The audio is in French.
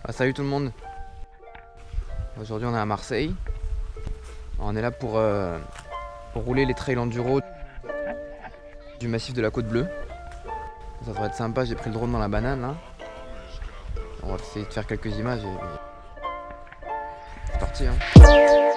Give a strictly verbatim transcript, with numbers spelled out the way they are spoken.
Ah, salut tout le monde. Aujourd'hui on est à Marseille. On est là pour, euh, pour rouler les trails enduro du massif de la Côte Bleue. Ça devrait être sympa, j'ai pris le drone dans la banane là. On va essayer de faire quelques images et c'est parti hein.